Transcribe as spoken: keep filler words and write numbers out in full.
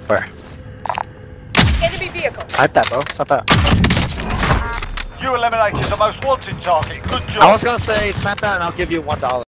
Where? Enemy vehicle. Snipe that, bro. Snipe that. You eliminated the most wanted target. Good job. I was gonna say snipe that and I'll give you one dollar.